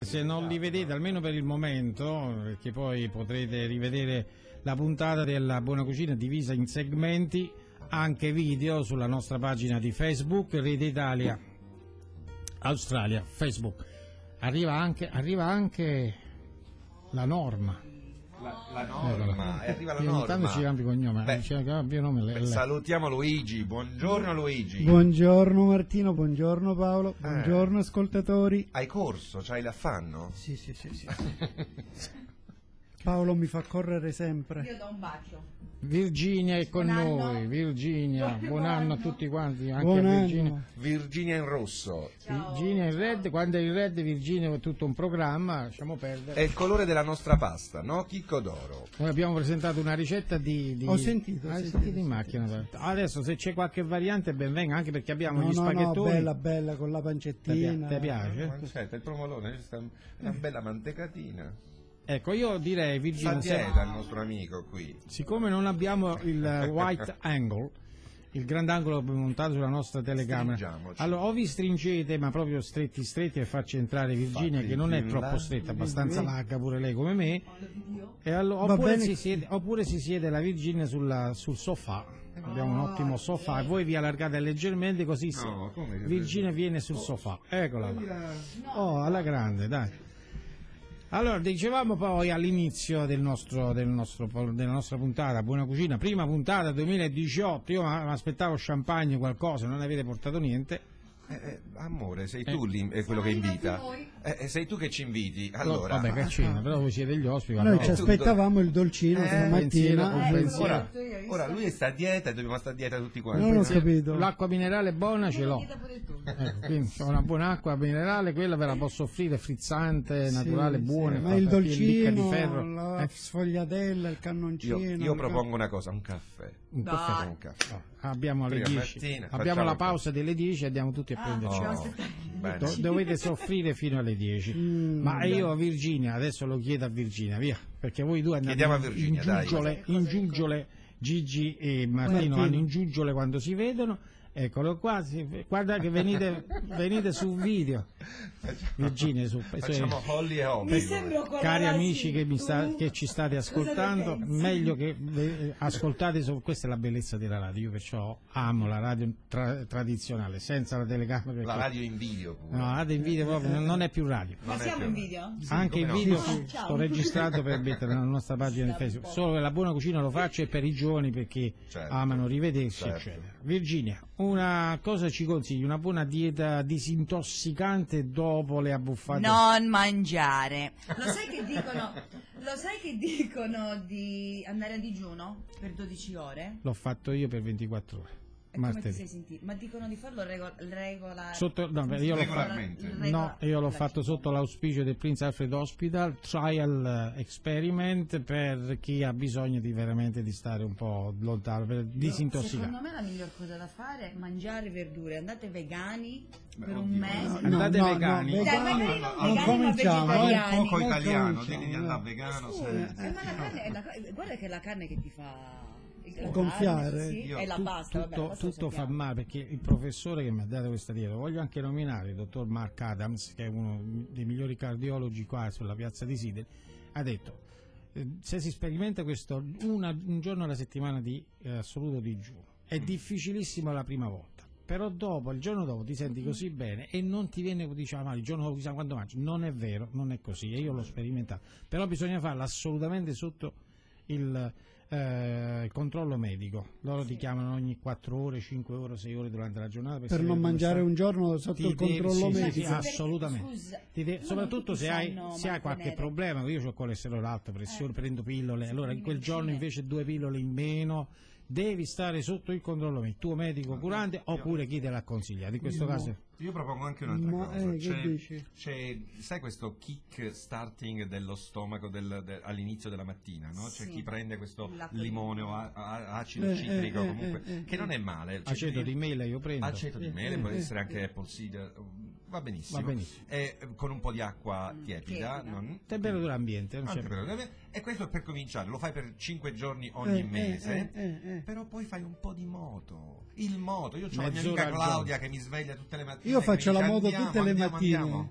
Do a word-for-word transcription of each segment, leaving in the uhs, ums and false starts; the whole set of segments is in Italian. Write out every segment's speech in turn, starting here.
Se non li vedete, almeno per il momento, perché poi potrete rivedere la puntata della Buona Cucina divisa in segmenti, anche video sulla nostra pagina di Facebook, Rete Italia Australia, Facebook. Arriva anche, arriva anche la norma. La, la norma, e arriva la norma. Intanto ci cambia cognome. Beh, ci cambia nome, le, le. Salutiamo Luigi, buongiorno Luigi. Buongiorno Martino, buongiorno Paolo, buongiorno eh. ascoltatori. Hai corso, c'hai l'affanno? Sì, sì, sì, sì. Paolo mi fa correre sempre. Io do un bacio. Virginia è con buon noi, anno. Virginia, buon, buon anno a tutti quanti, anche buon a Virginia. Anno. Virginia in rosso. Ciao. Virginia in red, quando è in red Virginia è tutto un programma, lasciamo perdere. È il colore della nostra pasta, no? Chicco d'oro. Noi abbiamo presentato una ricetta di... di... Ho sentito, Hai ho sentito sentito, in macchina. Adesso se c'è qualche variante ben venga, anche perché abbiamo no, gli no, spaghettoni. No, bella, bella, con la pancettina. Ti piace? Mancetta, il promolone, una bella mantecatina. Ecco, io direi, Virginia, fa dieta il nostro amico qui. Siccome non abbiamo il wide angle, il grandangolo montato sulla nostra telecamera, allora o vi stringete, ma proprio stretti stretti, per farci entrare Virginia, Fatti che non è troppo stretta, abbastanza larga pure lei come me, e allora, oppure, si siede, oppure si siede la Virginia sulla, sul sofà. Abbiamo un ottimo sofà e voi vi allargate leggermente, così no, Virginia viene sul sofà. Eccola là. Oh, alla grande, dai. Allora, dicevamo poi all'inizio del nostro, del nostro, della nostra puntata, Buona Cucina, prima puntata duemiladiciotto, io mi aspettavo champagne, qualcosa, non avete portato niente. Eh, eh, amore, sei tu eh. eh, quello che invita, eh, sei tu che ci inviti, allora. No, vabbè, che cena, però voi siete gli ospiti. Noi ci aspettavamo il dolcino eh, stamattina. Eh, eh, ora, ora lui sta a dieta e dobbiamo stare a dieta tutti quanti. Non ho capito. L'acqua minerale buona ce l'ho. Ecco, quindi ho una buona acqua minerale, quella ve la posso offrire, frizzante, naturale, sì, buona. Sì, ma il dolcino, di ferro. la eh. sfogliatella, il cannoncino. Io, io propongo una cosa, un caffè. Un caffè. Un caffè. Oh, abbiamo alle dieci. Mattina, abbiamo la pausa delle dieci e andiamo tutti a ah, prenderci. Oh, Do, dovete soffrire fino alle dieci. Mm, ma io Virginia, adesso lo chiedo a Virginia, via, perché voi due andate a Virginia, in giuggiole, in giuggiole, Gigi e Martino, Martino hanno in giuggiole quando si vedono. Eccolo qua, guarda che venite, venite su video. Virginia, su, facciamo su, Holly e Hobby. Cari amici che, mi sta, che ci state ascoltando, meglio che eh, ascoltate, su, questa è la bellezza della radio, io perciò amo la radio tra, tradizionale, senza la telecamera. Perché, la radio in video pure. No, la radio in video proprio non è più radio. Ma siamo in video? Sì, anche in video no? Sto registrato per mettere nella nostra pagina di Facebook. Solo che la Buona Cucina lo faccio e per i giovani perché certo, amano rivedersi, certo. eccetera. Virginia, una cosa ci consigli? Una buona dieta disintossicante dopo le abbuffate? Non mangiare. Lo sai che dicono, lo sai che dicono di andare a digiuno per dodici ore? L'ho fatto io per ventiquattro ore. E come ti sei sentito? Ma dicono di farlo regol regolare? Sotto, no, io l'ho fatto, no, io l'ho fatto sotto l'auspicio del Prince Alfred Hospital, trial experiment per chi ha bisogno di veramente di stare un po' lontano, per disintossicare. Secondo me la miglior cosa da fare è mangiare verdure, andate vegani Beh, per oddio, un mese. no, andate no, vegani. No, Dai, vegani, magari non non vegani, cominciamo, ma è vegetariani. un poco italiano, Non devi di andare vegano. Scusa, se... eh, ma la carne è la, guarda che è la carne che ti fa il gonfiare. carne, sì, e la Tu- pasta, vabbè, tutto, la pasta tutto fa sappiamo. male, perché il professore che mi ha dato questa dieta, voglio anche nominare il dottor Mark Adams, che è uno dei migliori cardiologi qua sulla piazza di Sidene, ha detto eh, se si sperimenta questo una, un giorno alla settimana di eh, assoluto digiuno è difficilissimo la prima volta, però dopo, il giorno dopo ti senti così bene e non ti viene, diciamo, male il giorno dopo chissà quando mangi. Non è vero, non è così, e io l'ho sperimentato, però bisogna farlo assolutamente sotto il Eh, il controllo medico. Loro sì. ti chiamano ogni quattro ore, cinque ore, sei ore durante la giornata per, per non mangiare un giorno sotto ti il devi, controllo sì, medico. sì, assolutamente. Scusa, de- soprattutto se hai, se hai qualche problema, io ho il colesterolo alto, pressione, eh. prendo pillole, allora in quel giorno invece due pillole in meno, devi stare sotto il controllo medico, tuo medico curante oppure chi te l'ha consigliato. In questo no. caso io propongo anche un'altra Ma, cosa. eh, c'è, c'è, sai questo kick starting dello stomaco del, de, all'inizio della mattina, no? C'è sì. chi prende questo limone o a, a, acido eh, citrico eh, comunque, eh, eh, che non è male. Aceto di mele io prendo. Aceto di mele, eh, può eh, essere anche eh. apple cider, va benissimo. Va benissimo. E, con un po' di acqua Mm, tiepida. tiepida. Non, Temperatura ambiente, non ah, c'è. temperatura ambiente. E questo è per cominciare, lo fai per cinque giorni ogni Eh, mese, eh, eh, eh. però poi fai un po' di moto. Il moto, io ho la mia Mezz'ora amica al Claudia che mi sveglia tutte le mattine. Io faccio la moto andiamo, tutte le andiamo, mattine. andiamo.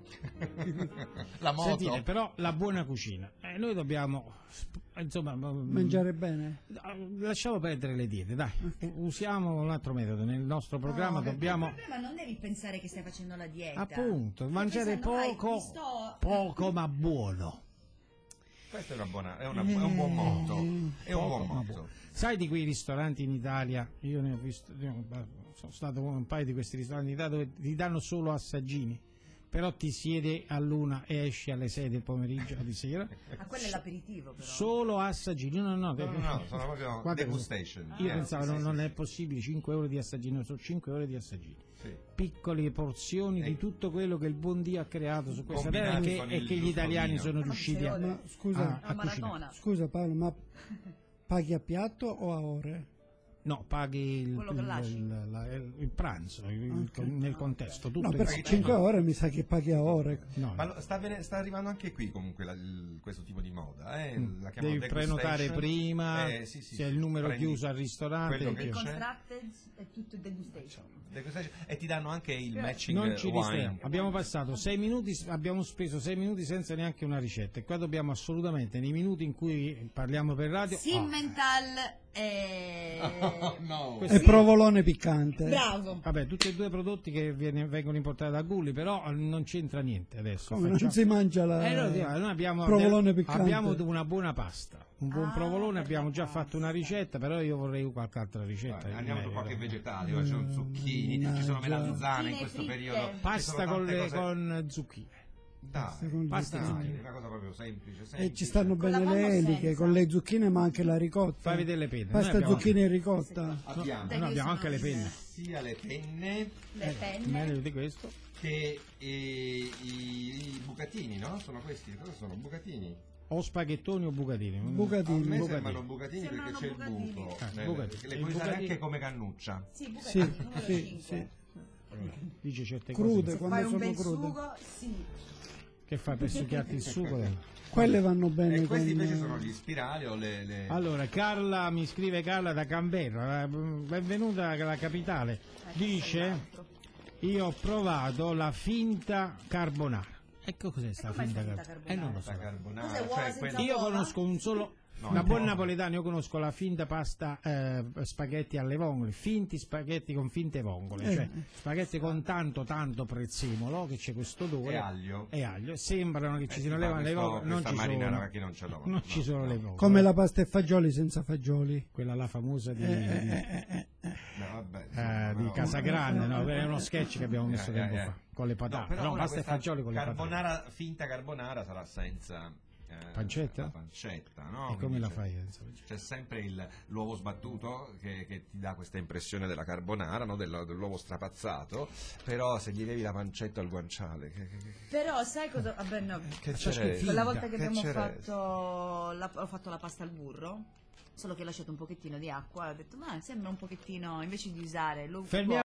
La moto. Sentite, però la buona cucina. Eh, noi dobbiamo, insomma, Mangiare bene. lasciamo perdere le diete, dai. Usiamo un altro metodo. Nel nostro programma No, dobbiamo... Il problema non devi pensare che stai facendo la dieta. Appunto, Stai mangiare pensando, "Dai, poco, mi sto-" poco ma buono. Questo è, una buona, è, una, è un buon motto. È un Poco, buon ma motto. buono. Sai di quei ristoranti in Italia, io ne ho visto, ne ho- sono stato in un paio di questi ristoranti in Italia dove ti danno solo assaggini, però ti siedi all'una e esci alle sei del pomeriggio o di sera, Ma quello è l'aperitivo, però. solo assaggini, no no, No, no, no, sono proprio Guarda degustation. io Eh, pensavo sì, non, sì, non sì, è sì. possibile, cinque euro di assaggini, sono cinque ore di assaggini. Sì. Piccole porzioni Eh. di tutto quello che il buon Dio ha creato su questa terra e Combinati che, con e il che gli giusto italiani vino. sono Ma riusciti a, sei ore? Ma scusa, a- Una a cucinare. maratona. scusa Paolo, ma paghi a piatto o a ore? No, paghi il, Quello che il- lasci. il- la- il pranzo il- Ok. nel contesto, tutto No, per insieme. cinque ore mi sa che paghi a ore. No, Ma no. lo- sta, vene- sta arrivando anche qui comunque la- il- questo tipo di moda. Eh? Mm. La chiamano Devi degustation. prenotare prima, Eh, sì, sì, se è sì. il numero Prendi chiuso al ristorante. quello in che più. c'è. Contracted è tutto degustation. Degustation. E ti danno anche il matching Non ci wine. distraiamo. Abbiamo passato sei minuti, abbiamo speso sei minuti senza neanche una ricetta. E qua dobbiamo assolutamente, nei minuti in cui parliamo per radio, Simmental e... Oh, no. Questo- E provolone piccante. Bravo. vabbè, tutti e due prodotti che viene- vengono importati da Gulli, però eh, non c'entra niente adesso. Come non Facciamo- si mangia la... Eh, no, Dio, noi abbiamo, provolone piccante. abbiamo una buona pasta, un buon Ah, provolone, per abbiamo la già pasta. fatto una ricetta, però io vorrei qualche altra ricetta. Guarda, andiamo su Eh, qualche eh, vegetale, ci sono zucchini, ci sono Mannaggia. melanzane in Zucchine questo fritte. periodo. ci Pasta sono con, tante le, cose- con zucchine. Pasta Dai, con Pasta e dai, zucchine. una cosa proprio semplice, semplice. E ci stanno Con la bene panna le o eliche, senza? con le zucchine ma anche la ricotta. Fai vedere le penne. Noi Pasta, abbiamo- zucchine e ricotta. Abbiamo No, no, abbiamo anche le penne. sia le penne Le penne. Meglio di questo. che eh, i, i bucatini, no? Sono questi, cosa sono? Bucatini? O spaghettoni o bucatini. A Bucatini. me bucatini. sembrano bucatini perché Sembrano c'è il bucatini. buco. Eh, nel- bucatini. che le E puoi i usare bucatini- anche come cannuccia. Sì, bucatini, Sì, numero sì, cinque. sì. Dice certe Crude, cose. quando Fai un sono bel crude. sugo, sì. Che fai per succhiarti il sugo? Quelle vanno bene E con... questi invece sono gli spirali o le... le... Allora, Carla, mi scrive Carla da Canberra, eh, benvenuta alla capitale. Dice, io ho provato la finta carbonara. Ecco cos'è sta com'è finta sta carbonara? finta Eh, non lo so. la carbonara, Cos'è, uova cioè senza quella- Io uova? conosco un solo... No, da no. buon napoletano io conosco la finta pasta eh, spaghetti alle vongole, finti spaghetti con finte vongole, Eh. cioè spaghetti con tanto tanto prezzemolo che c'è questo odore E aglio. e aglio, sembrano che ci Eh, siano si le, fa le questo- vongole, non questa ci marinara sono, che non ce l'ho. non No, ci sono no. le vongole. Come la pasta e fagioli senza fagioli. Quella là famosa di, Eh, eh, eh, eh. No, vabbè, eh, insomma, di però- Casagrande, no? È uno sketch che abbiamo messo Eh, tempo eh, eh. fa con le No, patate, però no, ora pasta e questa fagioli con le patate. carbonara, finta carbonara sarà senza eh, Pancetta? la pancetta, no? E come Quindi la c'è- fai? senza fagioli? C'è sempre il- l'uovo sbattuto che, che ti dà questa impressione della carbonara, no? Del- dell'uovo strapazzato, però se gli levi la pancetta al guanciale, che, che, che- Però sai cosa? Vabbè, no. che C'è c'è? schifo. Quella volta che, Che abbiamo c'è? fatto la, ho fatto la pasta al burro, solo che ho lasciato un pochettino di acqua, ho detto ma sembra un pochettino, invece di usare l'uovo Fermiamo